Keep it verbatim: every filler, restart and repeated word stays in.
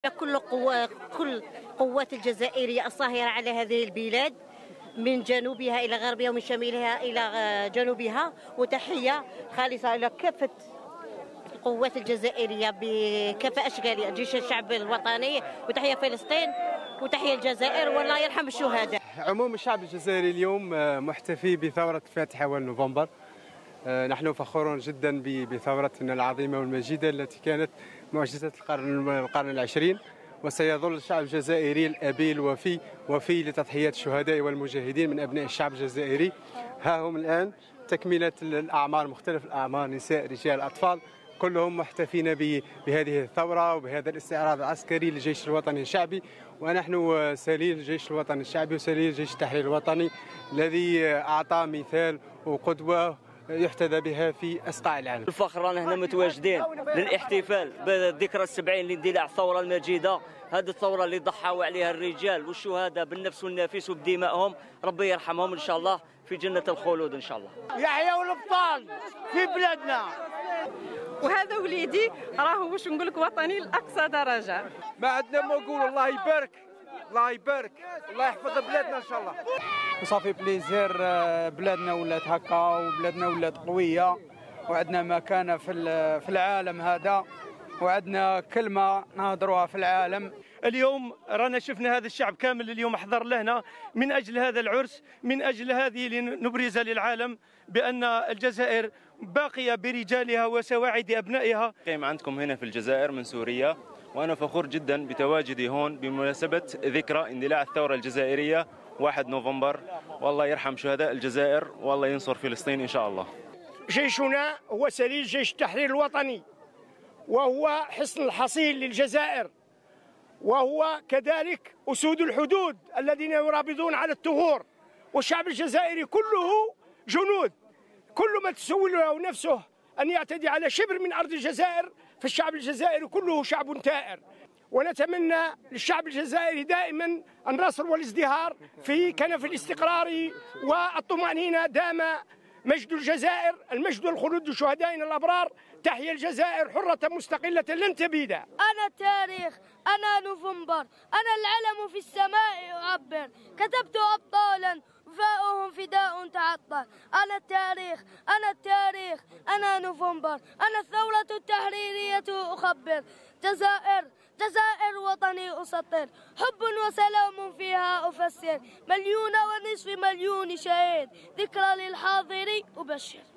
كل قوة كل قوات الجزائرية الصاهرة على هذه البلاد من جنوبها إلى غربها ومن شمالها إلى جنوبها، وتحية خالصة إلى كافة القوات الجزائرية بكافة أشكالها، جيش الشعب الوطني، وتحية فلسطين وتحية الجزائر، والله يرحم الشهداء. عموم الشعب الجزائري اليوم محتفي بثورة الفاتحة والنوفمبر. نحن فخورون جدا بثورتنا العظيمة والمجيدة التي كانت معجزة القرن القرن العشرين، وسيظل الشعب الجزائري الأبي الوفي وفي لتضحيات الشهداء والمجاهدين من أبناء الشعب الجزائري. ها هم الآن تكملة الأعمار، مختلف الأعمار، نساء رجال أطفال، كلهم محتفين بهذه الثورة وبهذا الاستعراض العسكري للجيش الوطني الشعبي. ونحن سليل الجيش الوطني الشعبي وسليل جيش التحرير الوطني الذي أعطى مثال وقدوة يحتذى بها في أسقاع العالم. الفخر رانا هنا متواجدين للاحتفال بالذكرى السبعين لاندلاع الثورة المجيدة، هذه الثورة اللي ضحوا عليها الرجال والشهداء بالنفس والنفيس وبدمائهم، ربي يرحمهم إن شاء الله في جنة الخلود إن شاء الله. يحيوا الأبطال في بلادنا. وهذا وليدي راهو واش نقول لك وطني لاقصى درجه. ما عندنا ما نقول، الله يبارك الله يبارك الله يحفظ بلادنا ان شاء الله. وصافي بليزير، بلادنا ولات هكا وبلادنا ولات قويه وعندنا مكانه في في العالم هذا، وعندنا كلمه نهضروها في العالم. اليوم رانا شفنا هذا الشعب كامل اليوم حضر لهنا من اجل هذا العرس، من اجل هذه لنبرز للعالم بان الجزائر باقيه برجالها وسواعد ابنائها. قيم عندكم هنا في الجزائر من سوريا، وانا فخور جدا بتواجدي هون بمناسبه ذكرى اندلاع الثوره الجزائريه واحد نوفمبر، والله يرحم شهداء الجزائر والله ينصر فلسطين ان شاء الله. جيشنا هو سليل جيش التحرير الوطني، وهو حصن الحصين للجزائر، وهو كذلك أسود الحدود الذين يرابطون على الثغور، والشعب الجزائري كله جنود. كل من تسول له نفسه أن يعتدي على شبر من أرض الجزائر، فالشعب الجزائري كله شعب ثائر. ونتمنى للشعب الجزائري دائما النصر والازدهار في كنف الاستقرار والطمأنينة. دام مجد الجزائر، المجد والخلود لشهدائنا الأبرار. تحيا الجزائر حرة مستقلة لن تبيد. أنا التاريخ، أنا نوفمبر، أنا العلم في السماء يعبر، كتبت أبطالا وفاؤهم فداء تعطر. أنا التاريخ، أنا التاريخ، أنا نوفمبر، أنا الثورة التحريرية أخبر. جزائر، جزائر وطني أسطر، حب وسلام فيها أفسر، مليون ونصف مليون شهيد، ذكرى للحاضر أبشر.